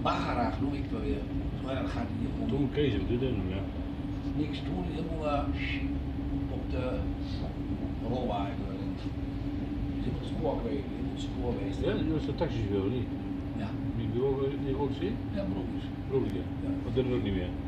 Bagara noem ik het wel weer. Zo, ja, dat gaat hier gewoon. Toen Kees heb ik dit doen, ja. Niks doen, helemaal op de rolwagen. Je moet het spoor kwijt, je moet het spoor wezen. Ja, die was de taxichauffeur, niet? Ja. Die wil ook zien? Ja, broekjes. Broekje. Ja. Dat doet het ook niet meer.